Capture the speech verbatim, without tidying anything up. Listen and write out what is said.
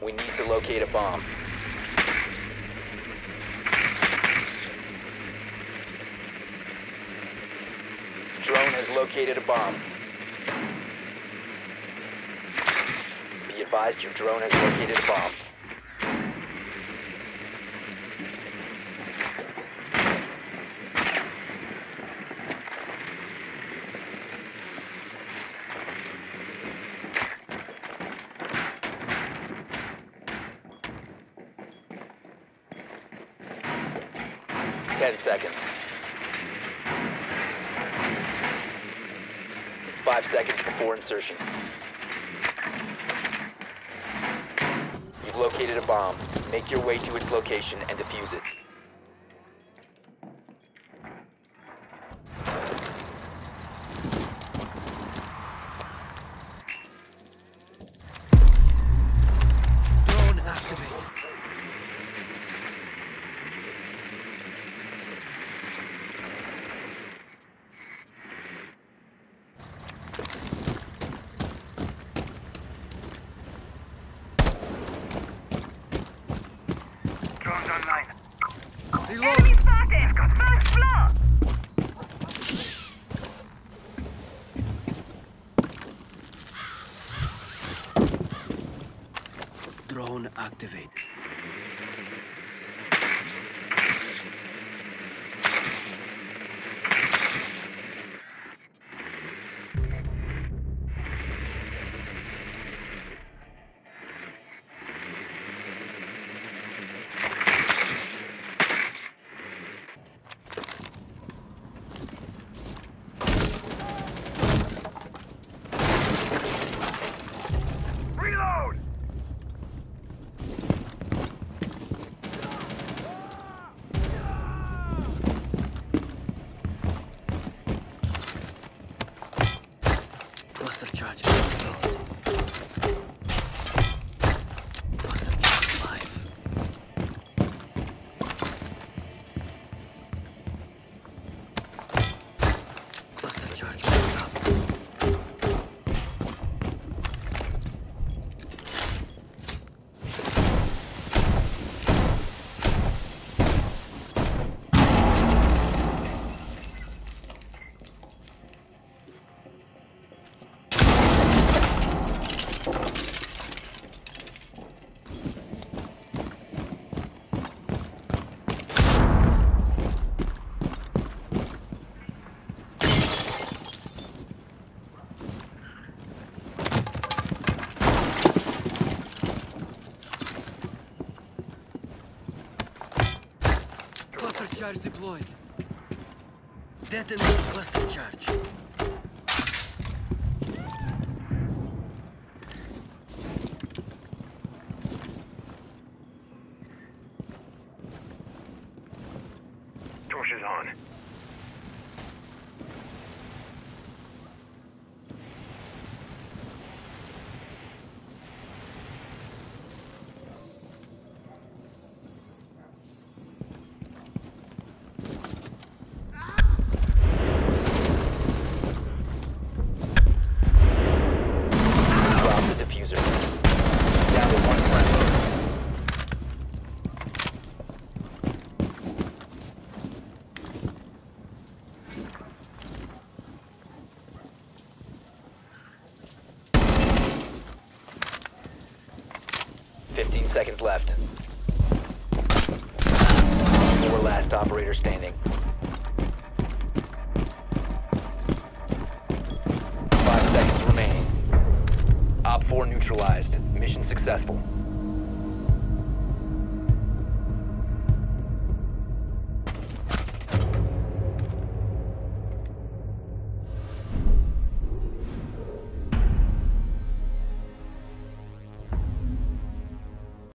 We need to locate a bomb. Drone has located a bomb. Be advised your drone has located a bomb. Ten seconds. Five seconds before insertion. You've located a bomb. Make your way to its location and defuse it. Drone activated. Drone's online. Reload. Enemy spotted! First floor! Drone activated. Reload! Cluster charge. Cluster charge live. Cluster charge going up. Cluster charge deployed. Detonate cluster charge. Torch is on. Drop the diffuser. Down to one friendly. Fifteen seconds left. Four last operator standing. Five seconds remaining. Op four neutralized. Mission successful.